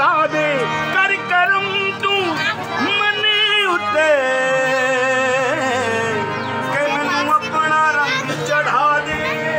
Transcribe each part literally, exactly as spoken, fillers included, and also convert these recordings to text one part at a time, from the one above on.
लगा दे कर करम तू मने उते के मैनू अपना रंग चढ़ा दे।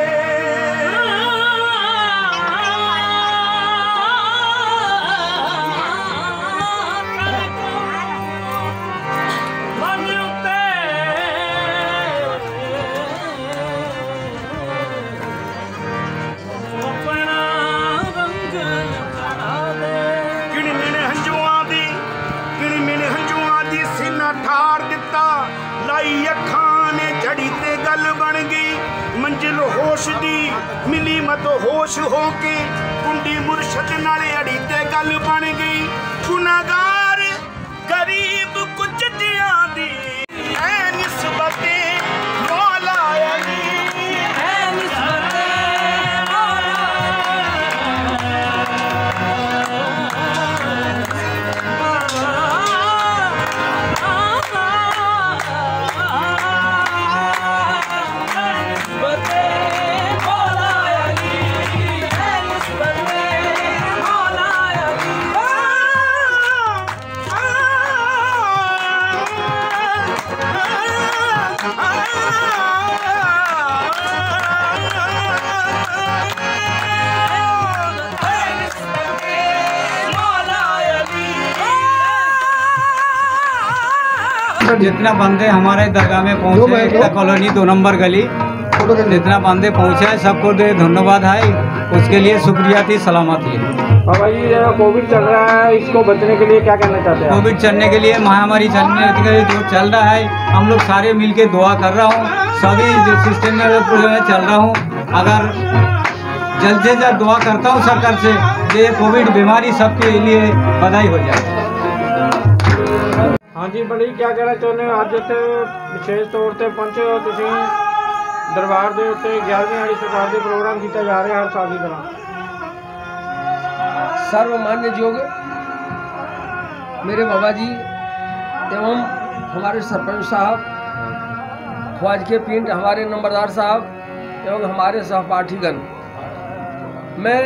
मंजिल होश दी मिली मत होश होके कुंडी मुर्शद नाले अड़ी ते गल बन गई। गुनाहगार गरीब कुछ दिया दी ऐ निस्बते मौला अली ऐ निस्बते मौला जितना बंदे हमारे दरगाह में पहुँचे, एकता कॉलोनी दो नंबर गली, जितना बंदे पहुँचे हैं सबको दे धन्यवाद है। उसके लिए शुक्रिया थी, सलामत है। बाबा जी कोविड चल रहा है, इसको बचने के लिए क्या कहना चाहते हैं? कोविड चलने के लिए, महामारी चलने के लिए जो चल रहा है, हम लोग सारे मिल के दुआ कर रहा हूँ, सभी सिस्टम में चल रहा हूँ। अगर जल्द से जल्द दुआ करता हूँ सरकार से ये कोविड बीमारी सबके लिए बधाई हो जाए। हाँ जी बड़ी क्या कहना चाहते हो? अज इतने विशेष तौर पर पहुंचे हो तुम दरबार के उत्ते ग्यारहवीं वाली सरकार के प्रोग्राम किया जा रहा हर साल की तरह। सर्वमान्य योग मेरे बाबा जी एवं हमारे सरपंच साहब, ख्वाज के पिंड हमारे नंबरदार साहब एवं हमारे सहपाठीगण, मैं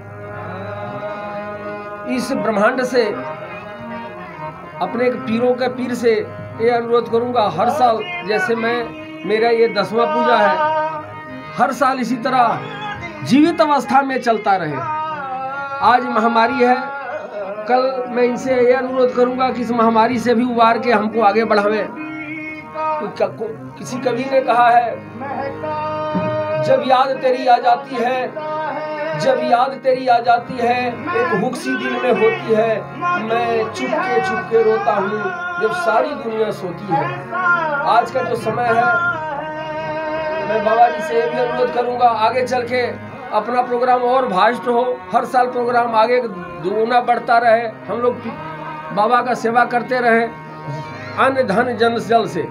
इस ब्रह्मांड से अपने पीरों के पीर से ये अनुरोध करूंगा, हर साल जैसे मैं मेरा ये दसवां पूजा है, हर साल इसी तरह जीवित अवस्था में चलता रहे। आज महामारी है, कल मैं इनसे ये अनुरोध करूंगा कि इस महामारी से भी उबार के हमको आगे बढ़ावें। तो किसी कवि ने कहा है, जब याद तेरी आ जाती है, जब याद तेरी आ जाती है, एक हुक सी दिल में होती है, मैं चुप के चुप के रोता हूँ जब सारी दुनिया सोती है। आज का जो समय है, मैं बाबा जी से भी अनुरोध करूँगा आगे चल के अपना प्रोग्राम और भास्ट हो, हर साल प्रोग्राम आगे दुगुना बढ़ता रहे, हम लोग बाबा का सेवा करते रहे अन्न धन जन जल से,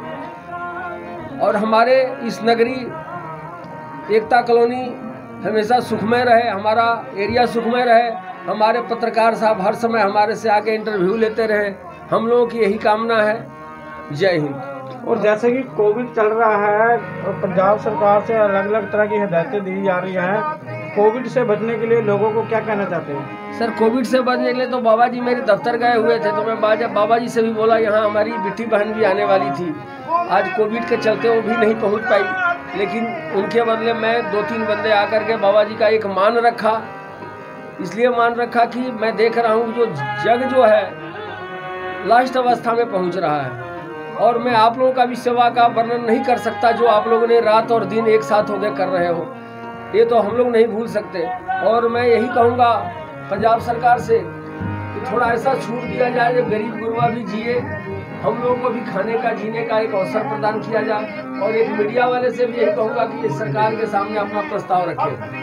और हमारे इस नगरी एकता कॉलोनी हमेशा सुखमय रहे, हमारा एरिया सुखमय रहे, हमारे पत्रकार साहब हर समय हमारे से आके इंटरव्यू लेते रहे, हम लोगों की यही कामना है। जय हिंद। और जैसे कि कोविड चल रहा है, पंजाब सरकार से अलग अलग तरह की हिदायतें दी जा रही हैं, कोविड से बचने के लिए लोगों को क्या कहना चाहते हैं? सर कोविड से बचने के लिए तो बाबा जी मेरे दफ्तर गए हुए थे, तो मैं बाजा बाबा जी से भी बोला, यहाँ हमारी बिट्टी बहन भी आने वाली थी, आज कोविड के चलते वो भी नहीं पहुँच पाई, लेकिन उनके बदले मैं दो तीन बंदे आकर के बाबा जी का एक मान रखा। इसलिए मान रखा कि मैं देख रहा हूँ जो जग जो है लास्ट अवस्था में पहुँच रहा है, और मैं आप लोगों का भी सेवा का वर्णन नहीं कर सकता जो आप लोगों ने रात और दिन एक साथ होकर कर रहे हो, ये तो हम लोग नहीं भूल सकते। और मैं यही कहूँगा पंजाब सरकार से कि थोड़ा ऐसा छूट दिया जाए जो गरीब गुरबा भी जिए, हम लोगों को भी खाने का जीने का एक अवसर प्रदान किया जाए। और एक मीडिया वाले से भी यही कहूँगा कि इस सरकार के सामने अपना प्रस्ताव रखें।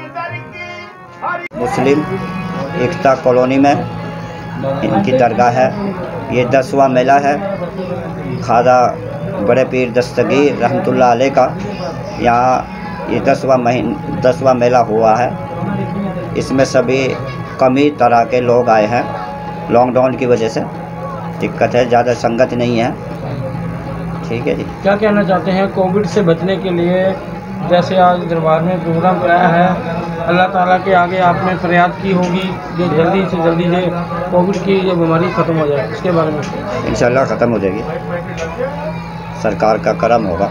मुस्लिम एकता कॉलोनी में इनकी दरगाह है, ये दसवां मेला है खादा बड़े पीर दस्तगीर रहमतुल्लाह अलैह का। यहाँ ये दसवां महीन दसवां मेला हुआ है, इसमें सभी कमी तरह के लोग आए हैं। लॉकडाउन की वजह से दिक्कत है, ज़्यादा संगत नहीं है। ठीक है जी। क्या कहना चाहते हैं कोविड से बचने के लिए? जैसे आज दरबार में प्रोग्राम कराया है, अल्लाह ताला के आगे आपने फरियाद की होगी कि जल्दी से जल्दी ये कोविड की ये बीमारी ख़त्म हो जाए, इसके बारे में? इंशाल्लाह ख़त्म हो जाएगी, सरकार का करम होगा।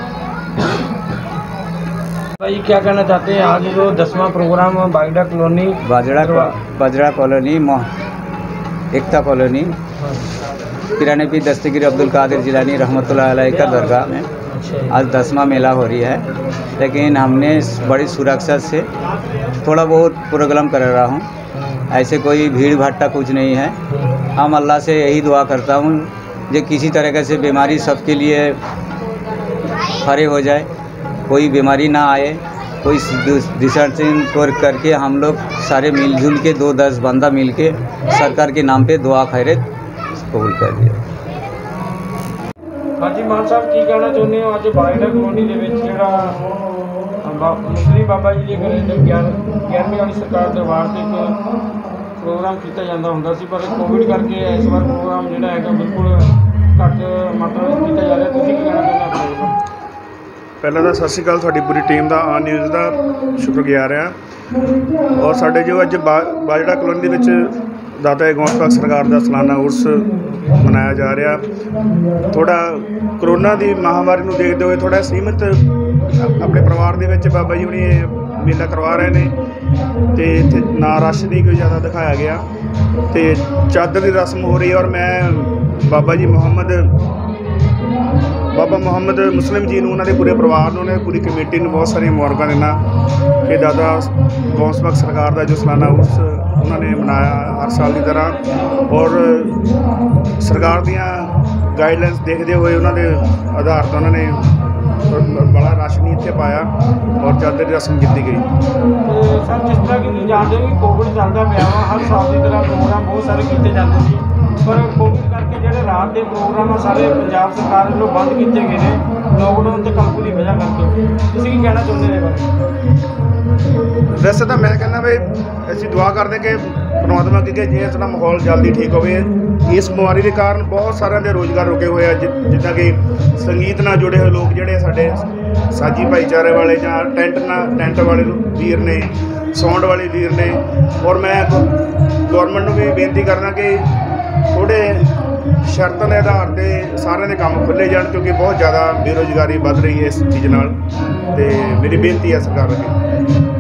भाई क्या कहना चाहते हैं, आज जो दसवां प्रोग्राम बाजड़ा कॉलोनी बाजड़ा बाजड़ा कॉलोनी एकता कॉलोनी किराने पीर दस्तगीर अब्दुल कादिर जिलानी रहमतुल्लाह अलैह का दरगाह में आज दसवां मेला हो रही है, लेकिन हमने बड़ी सुरक्षा से थोड़ा बहुत प्रोग्राम कर रहा हूँ। ऐसे कोई भीड़ भाट्टा कुछ नहीं है। हम अल्लाह से यही दुआ करता हूँ जो किसी तरह से बीमारी सबके लिए फरे हो जाए, कोई बीमारी ना आए, कोई डिस्टेंसिंग करके हम लोग सारे मिलजुल के दो दस बंदा मिल के सरकार के नाम पे दुआ खैरियत कबूल कर दिया। हाँ जी मान साहब की कहना चाहते हो, अज बाजड़ा कॉलोनी के मुस्लिम बाबा जी के घरे ग्यारहवीं वाली सरकार दरबार से एक प्रोग्राम किया जाता होंगे सी, पर कोविड करके इस बार प्रोग्राम जोड़ा है बिल्कुल घट मात्रा में किया जा रहा है, तुम की कहना चाहते हो? पहला तो सत श्री अकाल, साड़ी पूरी टीम का आन न्यूज़ का शुक्रगुजार हाँ। और साढ़े जो अज बा बाजड़ा कॉलोनी विच दाता गौस पाक सरकार का सालाना उर्स मनाया जा रहा। थोड़ा करोना की महामारी को देखते हुए थोड़ा सीमित अपने परिवार के विच बाबा जी हुणी मेला करवा रहे हैं, तो इत्थे ना रश नहीं कोई ज़्यादा दिखाया गया, तो चादर की रस्म हो रही है। और मैं बाबा जी मुहम्मद बाबा मुहम्मद मुस्लिम जी उन्होंने पूरे परिवार ने पूरी कमेटी ने बहुत सारी मुबारक देना कि दादा गौस पाक सरकार का जो सालाना उर्स उन्होंने मनाया हर साल की तरह, और सरकार दियाँ गाइडलाइंस देखते हुए उन्होंने आधार पर उन्होंने बड़ा रश नहीं इतने पाया और चादर की रस्म की गई। सर जिस तरह की जानते हो कि कोविड चलता पाया वा, हर साल की तरह प्रोग्राम बहुत सारे किए जाते हैं, पर कोविड करके जो रात के प्रोग्राम है सारे पंजाब सरकार वालों बंद किए गए हैं लॉकडाउन के कर्फ्यू की वजह करके, तुम की कहना चाहते हैं? वैसे तो मैं कहना भाई असी दुआ करते कि परमात्मा कि जे थोड़ा माहौल जल्दी ठीक हो। इस बीमारी के कारण बहुत सारे के रोज़गार रुके हुए हैं, जिदा कि संगीत नाल जुड़े हुए लोग जोड़े साढ़े साजी भाईचारे वाले या टेंट ना टेंट वाले वीर ने, साउंड वाले वीर ने। और मैं गौरमेंट को भी बेनती करना कि थोड़े शर्तों के आधार पर सारे के काम खुले जान, क्योंकि बहुत ज़्यादा बेरोजगारी बढ़ रही है इस चीज़ नाल। ते मेरी बेनती है सरकार अगे।